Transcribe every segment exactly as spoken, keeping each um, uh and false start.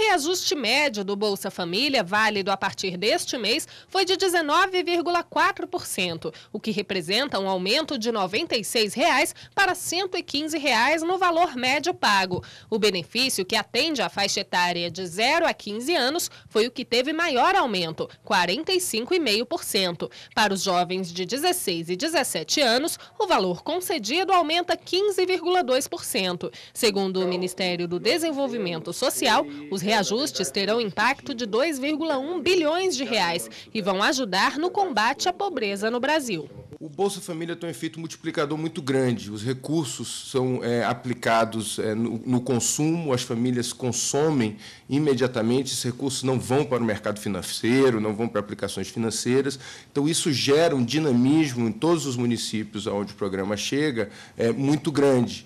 reajuste médio do Bolsa Família, válido a partir deste mês, foi de dezenove vírgula quatro por cento, o que representa um aumento de noventa e seis reais para cento e quinze reais no valor médio pago. O benefício, que atende à faixa etária de zero a quinze anos, foi o que teve maior aumento, quarenta e cinco vírgula cinco por cento. Para os jovens de dezesseis e dezessete anos, o valor concedido aumenta quinze vírgula dois por cento. Segundo o Ministério do Desenvolvimento Social, os reajustes terão impacto de dois vírgula um bilhões de reais e vão ajudar no combate à pobreza no Brasil. O Bolsa Família tem um efeito multiplicador muito grande. Os recursos são é, aplicados é, no, no consumo, as famílias consomem imediatamente, esses recursos não vão para o mercado financeiro, não vão para aplicações financeiras. Então, isso gera um dinamismo em todos os municípios onde o programa chega, é, muito grande.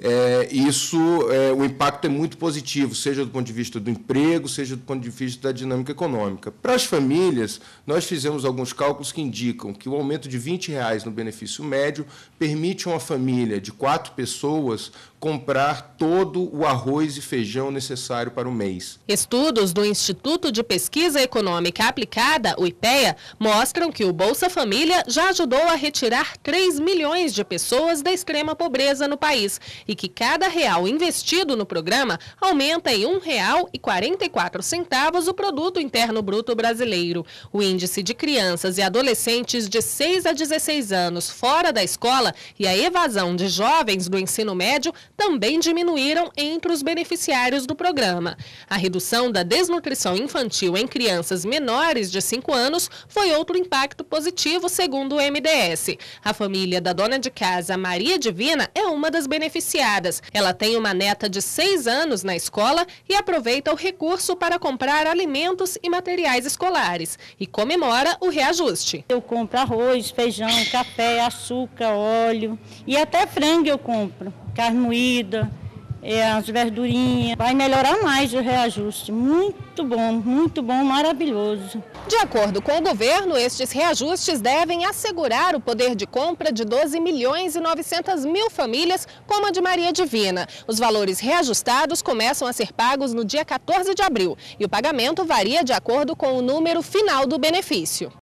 É, isso, é, o impacto é muito positivo, seja do ponto de vista do emprego, seja do ponto de vista da dinâmica econômica. Para as famílias, nós fizemos alguns cálculos que indicam que o aumento de vinte reais no benefício médio permite a uma família de quatro pessoas comprar todo o arroz e feijão necessário para o mês. Estudos do Instituto de Pesquisa Econômica Aplicada, o IPEA, mostram que o Bolsa Família já ajudou a retirar três milhões de pessoas da extrema pobreza no país e que cada real investido no programa aumenta em um real e quarenta e quatro centavos o Produto Interno Bruto brasileiro. O índice de crianças e adolescentes de seis a dezesseis anos fora da escola e a evasão de jovens do ensino médio também diminuíram entre os beneficiários do programa. A redução da desnutrição infantil em crianças menores de cinco anos foi outro impacto positivo, segundo o M D S. A família da dona de casa, Maria Divina, é uma das beneficiadas. Ela tem uma neta de seis anos na escola e aproveita o recurso para comprar alimentos e materiais escolares e comemora o reajuste. Eu compro arroz, feijão, café, açúcar, óleo e até frango eu compro. Carne moída, é, as verdurinhas. Vai melhorar mais o reajuste. Muito bom, muito bom, maravilhoso. De acordo com o governo, estes reajustes devem assegurar o poder de compra de doze milhões e novecentas mil famílias, como a de Maria Divina. Os valores reajustados começam a ser pagos no dia quatorze de abril e o pagamento varia de acordo com o número final do benefício.